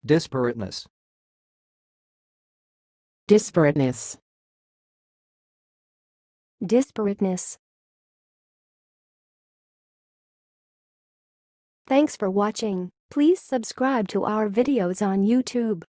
Disparateness. Disparateness. Disparateness. Thanks for watching. Please subscribe to our videos on YouTube.